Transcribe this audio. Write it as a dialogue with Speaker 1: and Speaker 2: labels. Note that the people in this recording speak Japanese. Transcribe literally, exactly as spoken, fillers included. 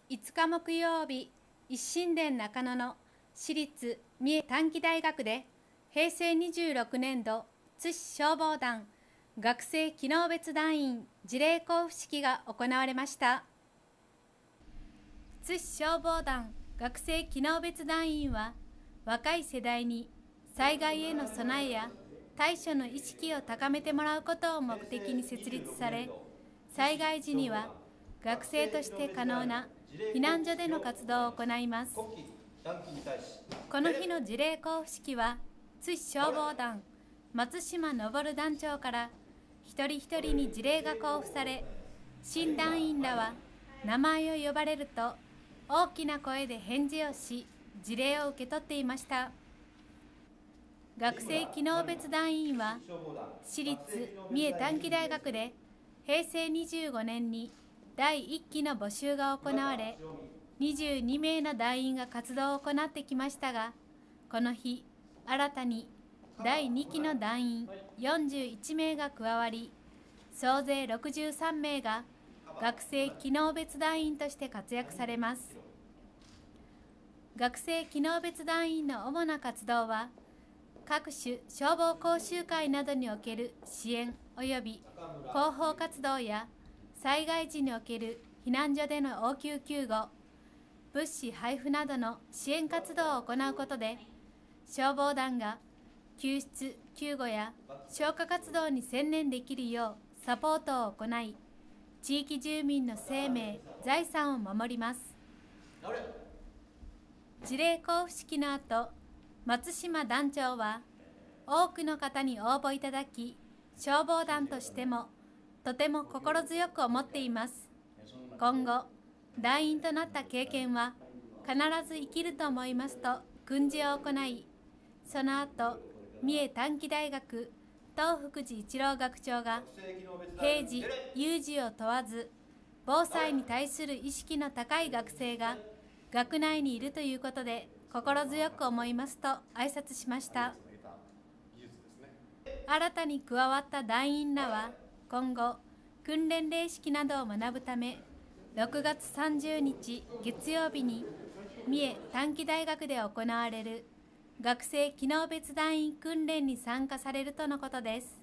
Speaker 1: いつか木曜日、一神殿中野の私立三重短期大学で平成にじゅうろくねん度津市消防団学生機能別団員辞令交付式が行われました。津市消防団学生機能別団員は、若い世代に災害への備えや対処の意識を高めてもらうことを目的に設立され、災害時には学生として可能な避難所での活動を行います。この日の辞令交付式は、津市消防団松島昇団長から一人一人に辞令が交付され、新団員らは名前を呼ばれると大きな声で返事をし、辞令を受け取っていました。学生機能別団員は、私立三重短期大学で平成にじゅうごねんにだいいっきの募集が行われ、にじゅうにめいの団員が活動を行ってきましたが、この日、新たにだいにきの団員よんじゅういちめいが加わり、総勢ろくじゅうさんめいが学生機能別団員として活躍されます。学生機能別団員の主な活動は、各種消防講習会などにおける支援及び広報活動や、災害時における避難所での応急救護、物資配布などの支援活動を行うことで、消防団が救出・救護や消火活動に専念できるようサポートを行い、地域住民の生命・財産を守ります。辞令交付式の後、松島団長は、多くの方に応募いただき、消防団としてもとても心強く思っています。今後、団員となった経験は必ず生きると思いますと訓示を行い、その後、三重短期大学東福寺一郎学長が、平時、有事を問わず、防災に対する意識の高い学生が学内にいるということで心強く思いますと挨拶しました。新たに加わった団員らは、今後、訓練令式などを学ぶため、ろくがつさんじゅうにち月曜日に三重短期大学で行われる学生機能別団員訓練に参加されるとのことです。